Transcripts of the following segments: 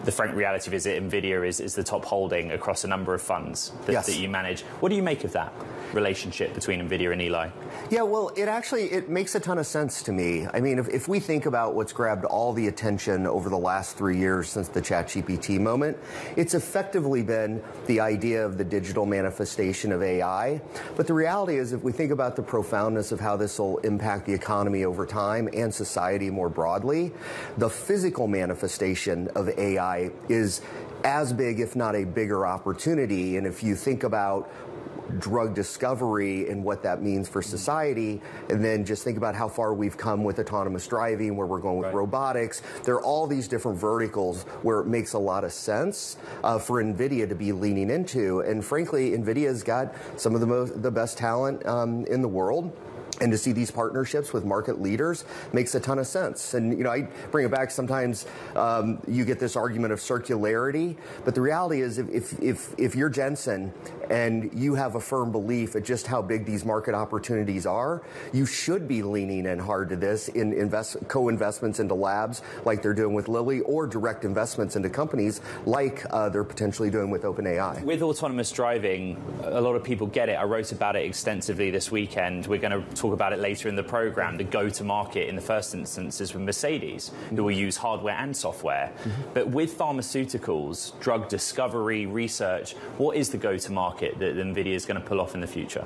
the frank reality is that Nvidia is the top holding across a number of funds that you manage. What do you make of that relationship between Nvidia and Eli? Yeah, well, it makes a ton of sense to me. I mean, if we think about what's grabbed all the attention over the last 3 years since the ChatGPT moment, it's effectively been the idea of the digital manifestation of AI. But the reality is, if we think about the profoundness of how this will impact the economy over time and society more broadly, the physical manifestation of AI is as big, if not a bigger opportunity. And if you think about drug discovery and what that means for society, and then just think about how far we've come with autonomous driving, where we're going with robotics. There are all these different verticals where it makes a lot of sense for Nvidia to be leaning into. And frankly, Nvidia's got some of the best talent in the world. And to see these partnerships with market leaders makes a ton of sense. And, you know, I bring it back, sometimes you get this argument of circularity, but the reality is if you're Jensen and you have a firm belief at just how big these market opportunities are, you should be leaning in hard to this in co-investments into labs like they're doing with Lilly, or direct investments into companies like they're potentially doing with OpenAI. With autonomous driving, a lot of people get it. I wrote about it extensively this weekend. We're going to talk about it later in the program. The go-to-market in the first instance is with Mercedes, who will use hardware and software. But with pharmaceuticals, drug discovery, research, what is the go-to-market that Nvidia is going to pull off in the future?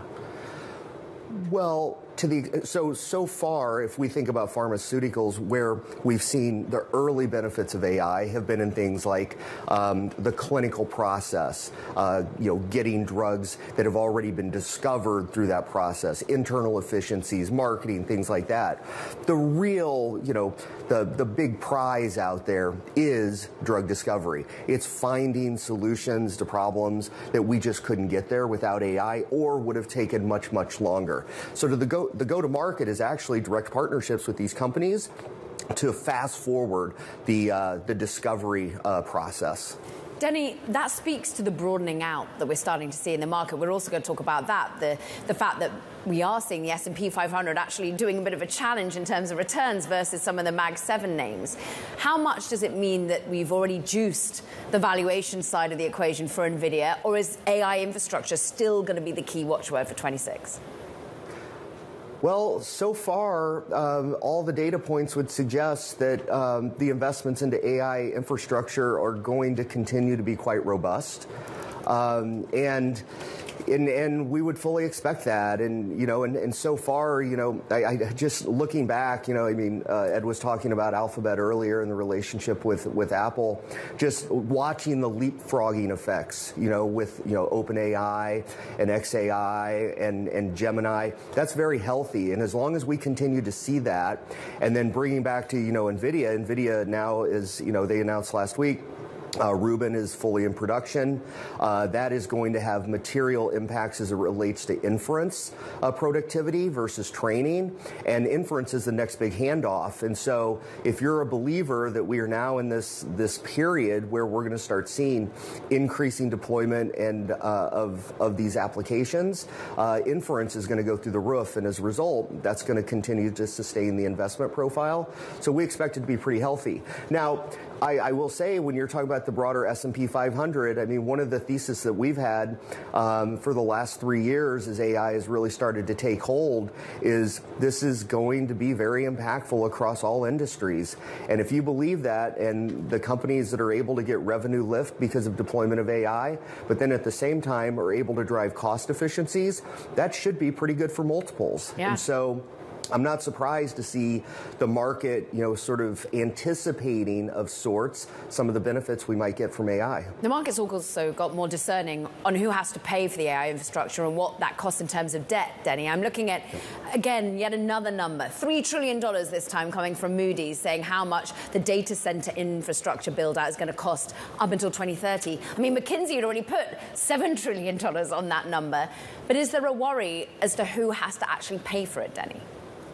Well, so far, if we think about pharmaceuticals, where we've seen the early benefits of AI have been in things like the clinical process, getting drugs that have already been discovered through that process, internal efficiencies, marketing, things like that. The real, the big prize out there is drug discovery. It's finding solutions to problems that we just couldn't get there without AI, or would have taken much, much longer. So the go-to-market is actually direct partnerships with these companies to fast forward the discovery process. Denny, that speaks to the broadening out that we're starting to see in the market. We're also going to talk about that, the fact that we are seeing the S&P 500 actually doing a bit of a challenge in terms of returns versus some of the Mag 7 names. How much does it mean that we've already juiced the valuation side of the equation for Nvidia, or is AI infrastructure still going to be the key watchword for 26? Well, so far, all the data points would suggest that the investments into AI infrastructure are going to continue to be quite robust. And we would fully expect that. And so far, I just looking back, Ed was talking about Alphabet earlier and the relationship with Apple, just watching the leapfrogging effects, with, OpenAI and XAI and Gemini, that's very healthy. And as long as we continue to see that, and then bringing back to, Nvidia now is, they announced last week, Rubin is fully in production. That is going to have material impacts as it relates to inference productivity versus training. And inference is the next big handoff. And so if you're a believer that we are now in this period where we're going to start seeing increasing deployment and of these applications, inference is going to go through the roof. And as a result, that's going to continue to sustain the investment profile. So we expect it to be pretty healthy. Now, I will say, when you're talking about the broader S&P 500, one of the theses that we've had for the last 3 years as AI has really started to take hold is this is going to be very impactful across all industries. And if you believe that, and the companies that are able to get revenue lift because of deployment of AI, but then at the same time are able to drive cost efficiencies, that should be pretty good for multiples. Yeah. And so I'm not surprised to see the market, sort of anticipating of sorts some of the benefits we might get from AI. The market's also got more discerning on who has to pay for the AI infrastructure and what that costs in terms of debt, Denny. I'm looking at, again, yet another number, $3 trillion this time coming from Moody's, saying how much the data center infrastructure build-out is going to cost up until 2030. McKinsey had already put $7 trillion on that number. But is there a worry as to who has to actually pay for it, Denny?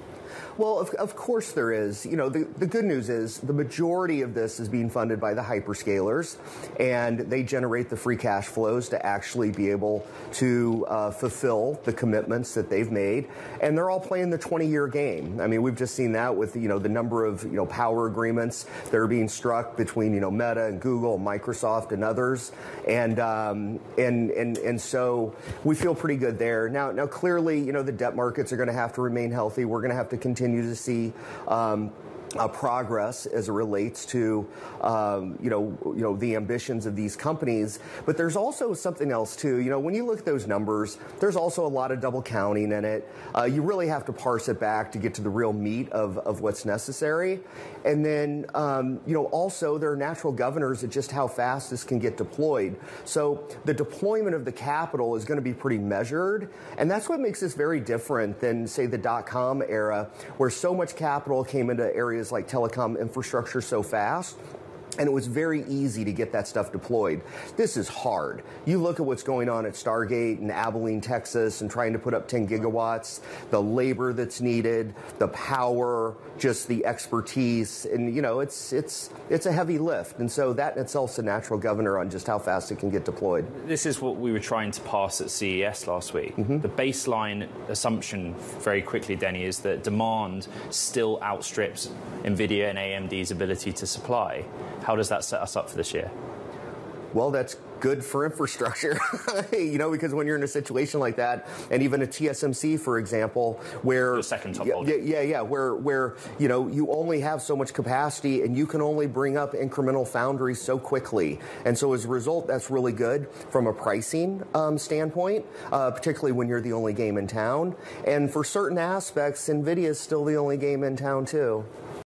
Well, of course there is. You know, the good news is the majority of this is being funded by the hyperscalers, and they generate the free cash flows to actually be able to fulfill the commitments that they've made. And they're all playing the 20-year game. I mean, we've just seen that with, you know, the number of, you know, power agreements that are being struck between, you know, Meta and Google, and Microsoft and others. And so we feel pretty good there. Now clearly, you know, the debt markets are going to have to remain healthy. We're going to have to continue to see progress as it relates to the ambitions of these companies. But there's also something else too. You know, when you look at those numbers, there's also a lot of double counting in it. You really have to parse it back to get to the real meat of what's necessary. And then also there are natural governors at just how fast this can get deployed. So the deployment of the capital is going to be pretty measured, and that's what makes this very different than, say, the dot-com era, where so much capital came into areas like telecom infrastructure so fast, and it was very easy to get that stuff deployed. This is hard. You look at what's going on at Stargate in Abilene, Texas, and trying to put up 10 gigawatts, the labor that's needed, the power, just the expertise, and you know, it's a heavy lift. And so that in itself is a natural governor on just how fast it can get deployed. This is what we were trying to pass at CES last week. The baseline assumption, very quickly, Denny, is that demand still outstrips Nvidia and AMD's ability to supply. How does that set us up for this year? Well, that's good for infrastructure, you know, because when you're in a situation like that, and even a TSMC, for example, where the second top where you know, you only have so much capacity and you can only bring up incremental foundries so quickly, and so as a result, that's really good from a pricing standpoint, particularly when you're the only game in town. And for certain aspects, Nvidia is still the only game in town too.